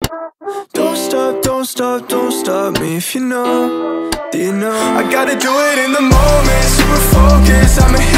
Don't stop, don't stop, don't stop me if you know, do you know? I gotta do it in the moment, super focused, I'm a